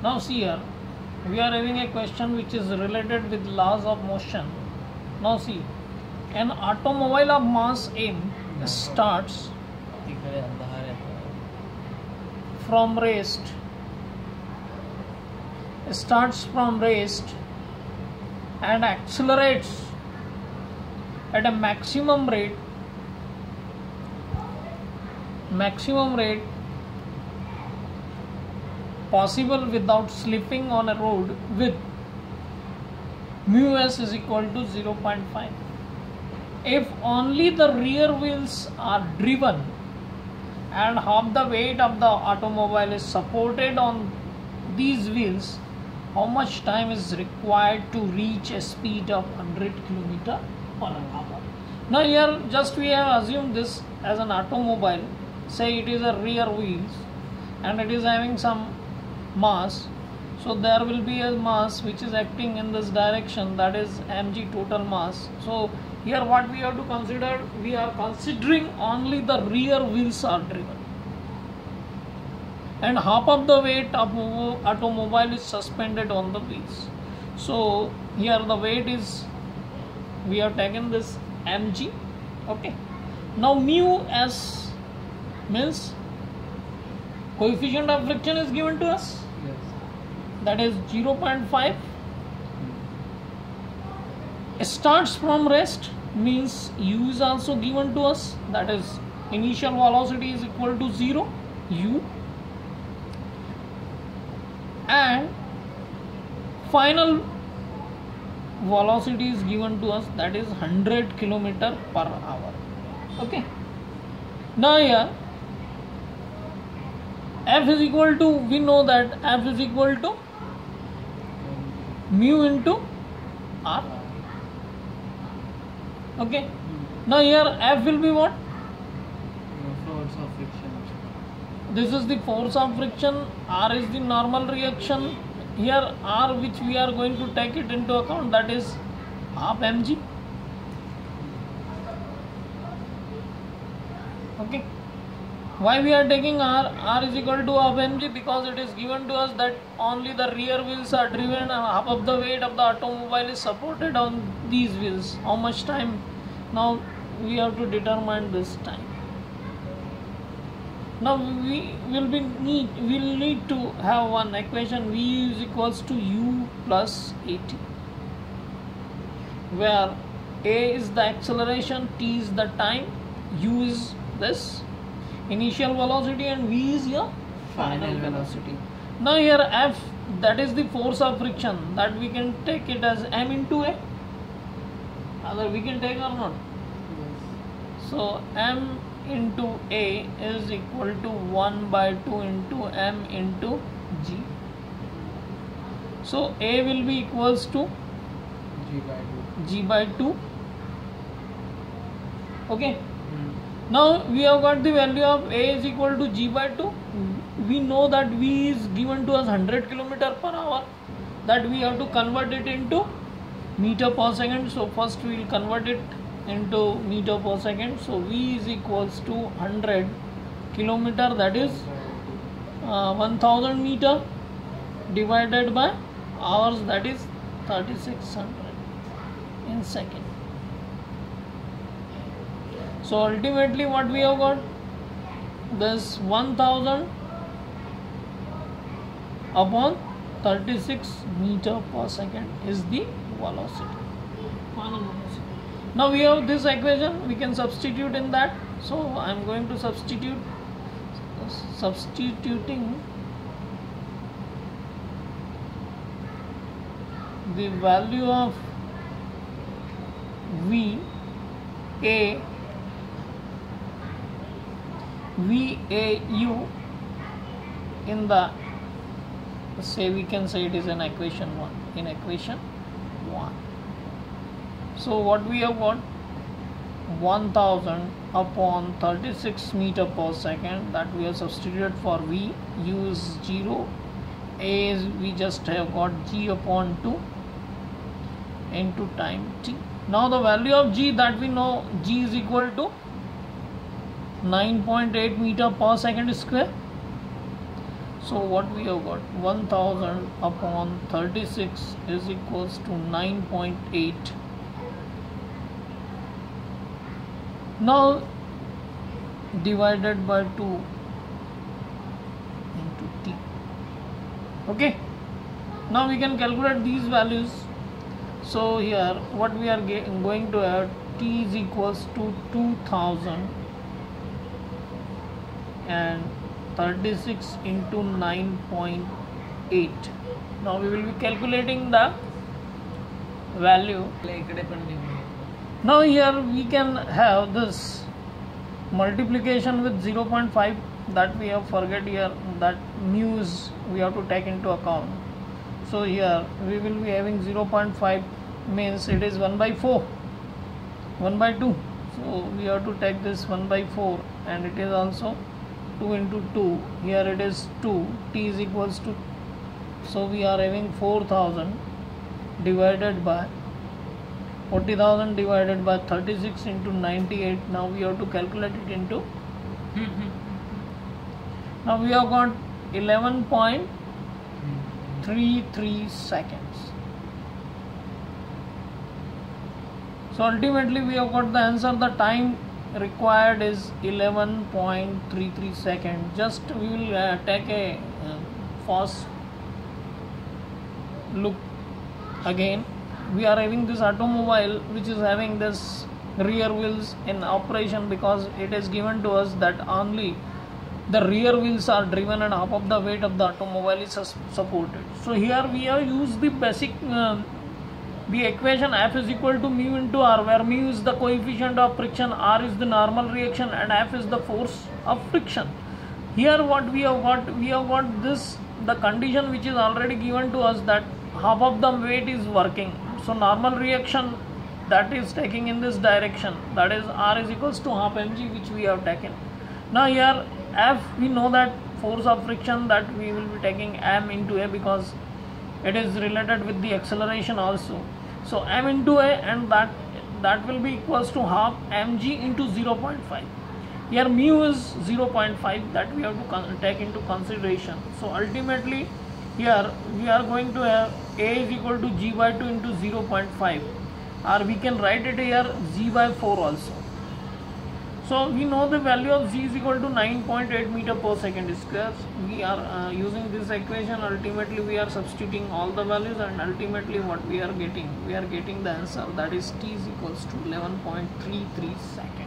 Now see here, we are having a question which is related with laws of motion. Now see, an automobile of mass m starts from rest and accelerates at a maximum rate possible without slipping on a road with mu s is equal to 0.5. If only the rear wheels are driven and half the weight of the automobile is supported on these wheels, how much time is required to reach a speed of 100 km per hour? Now here just we have assumed this as an automobile. Say it is a rear wheels and it is having some mass, so there will be a mass which is acting in this direction, that is mg total mass. So here what we have to consider, we are considering only the rear wheels are driven and half of the weight of automobile is suspended on the wheels. So here the weight is, we have taken this mg. Okay, now mu s means coefficient of friction is given to us. Yes. That is 0.5. Starts from rest means u is also given to us, that is initial velocity is equal to 0 u, and final velocity is given to us, that is 100 km per hour. Okay, now here f is equal to, we know that f is equal to mu into r. Okay, now here f will be what? Force of friction. This is the force of friction, r is the normal reaction. Here r, which we are going to take it into account, that is half mg. Okay, why we are taking r is equal to half mg? Because it is given to us that only the rear wheels are driven and half of the weight of the automobile is supported on these wheels. How much time? Now we have to determine this time. Now we will need to have one equation, v is equals to u plus at, where a is the acceleration, t is the time, u is this initial velocity, and v is your final velocity. Now here f, that is the force of friction, that we can take it as m into a, either we can take or not. Yes. So m into a is equal to 1 by 2 into m into g. So a will be equals to g by 2. Okay, now we have got the value of a is equal to g by 2. We know that v is given to us 100 km per hour, that we have to convert it into meter per second. So first we will convert it into meter per second. So v is equals to 100 kilometer, that is 1000 meter, divided by hours, that is 3600 in second. So ultimately what we have got, this 1000 upon 36 meter per second is the velocity, final velocity. Now we have this equation, we can substitute in that. So I am going to substituting the value of VAU in the, say we can say it is in equation 1, in equation 1. So what we have got, 1000 upon 36 meter per second, that we have substituted for v, u is 0, a is, we just have got g upon 2 into time t. Now the value of g, that we know, g is equal to 9.8 meter per second square. So what we have got, 1000 upon 36 is equals to 9.8. Now divided by 2 into t. Okay, now we can calculate these values. So here what we are going to have, t is equals to 2000 and 36 into 9.8. Now we will be calculating the value. Now here we can have this multiplication with 0.5, that we have forget here, that mu is we have to take into account. So here we will be having 0.5 means it is 1 by 4, 1 by 2. So we have to take this 1 by 4, and it is also 2 into 2. Here it is 2. T is equals to, so we are having 4000 divided by 40,000 divided by 36 into 98. Now we have to calculate it into. Now we have got 11.33 seconds. So ultimately we have got the answer. The time required is 11.33 seconds. Just we will take a fast look again. We are having this automobile which is having this rear wheels in operation, because it is given to us that only the rear wheels are driven and half of the weight of the automobile is supported. So here we have used the basic the equation F is equal to mu into R, where mu is the coefficient of friction, R is the normal reaction, and F is the force of friction. Here what we have got this, the condition which is already given to us, that half of the weight is working. So normal reaction that is taking in this direction, that is R is equals to half mg, which we have taken. Now here F, we know that force of friction, that we will be taking m into a, because it is related with the acceleration also. So m into a, and that will be equals to half mg into 0.5. Here mu is 0.5, that we have to take into consideration. So ultimately here we are going to have a is equal to g by 2 into 0.5, or we can write it here g by 4 also. So we know the value of g is equal to 9.8 meter per second square. We are using this equation. Ultimately we are substituting all the values, and ultimately what we are getting the answer, that is t is equals to 11.33 seconds.